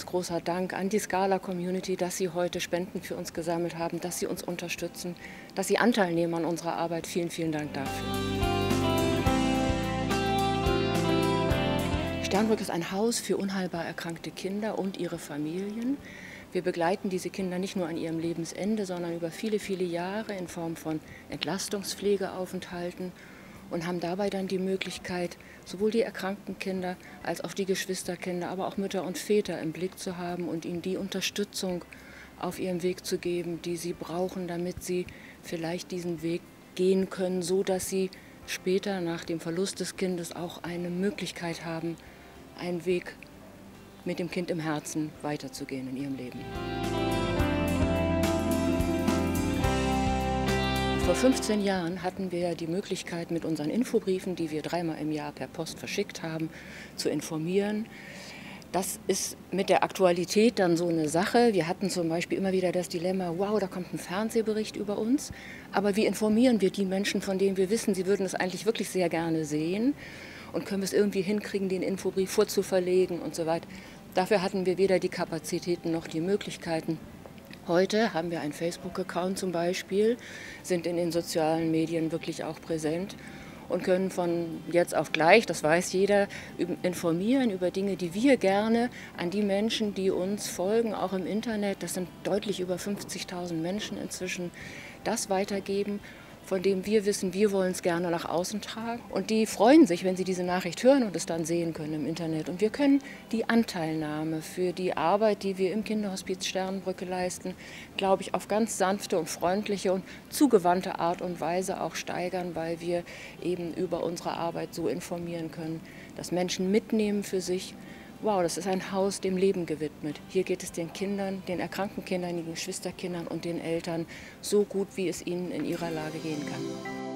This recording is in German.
großer Dank an die Scala-Community, dass Sie heute Spenden für uns gesammelt haben, dass Sie uns unterstützen, dass Sie Anteil nehmen an unserer Arbeit. Vielen, vielen Dank dafür. Sternbrück ist ein Haus für unheilbar erkrankte Kinder und ihre Familien. Wir begleiten diese Kinder nicht nur an ihrem Lebensende, sondern über viele, viele Jahre in Form von Entlastungspflegeaufenthalten und haben dabei dann die Möglichkeit, sowohl die erkrankten Kinder als auch die Geschwisterkinder, aber auch Mütter und Väter im Blick zu haben und ihnen die Unterstützung auf ihrem Weg zu geben, die sie brauchen, damit sie vielleicht diesen Weg gehen können, so dass sie später nach dem Verlust des Kindes auch eine Möglichkeit haben, einen Weg mit dem Kind im Herzen weiterzugehen in ihrem Leben. Vor 15 Jahren hatten wir die Möglichkeit, mit unseren Infobriefen, die wir 3-mal im Jahr per Post verschickt haben, zu informieren. Das ist mit der Aktualität dann so eine Sache. Wir hatten zum Beispiel immer wieder das Dilemma, wow, da kommt ein Fernsehbericht über uns. Aber wie informieren wir die Menschen, von denen wir wissen, sie würden es eigentlich wirklich sehr gerne sehen? Und können wir es irgendwie hinkriegen, den Infobrief vorzuverlegen und so weiter. Dafür hatten wir weder die Kapazitäten noch die Möglichkeiten. Heute haben wir einen Facebook-Account zum Beispiel, sind in den sozialen Medien wirklich auch präsent und können von jetzt auf gleich, das weiß jeder, informieren über Dinge, die wir gerne an die Menschen, die uns folgen, auch im Internet, das sind deutlich über 50.000 Menschen inzwischen, das weitergeben, von dem wir wissen, wir wollen es gerne nach außen tragen. Und die freuen sich, wenn sie diese Nachricht hören und es dann sehen können im Internet. Und wir können die Anteilnahme für die Arbeit, die wir im Kinderhospiz Sternbrücke leisten, glaube ich, auf ganz sanfte und freundliche und zugewandte Art und Weise auch steigern, weil wir eben über unsere Arbeit so informieren können, dass Menschen mitnehmen für sich. Wow, das ist ein Haus dem Leben gewidmet. Hier geht es den Kindern, den erkrankten Kindern, den Geschwisterkindern und den Eltern so gut, wie es ihnen in ihrer Lage gehen kann.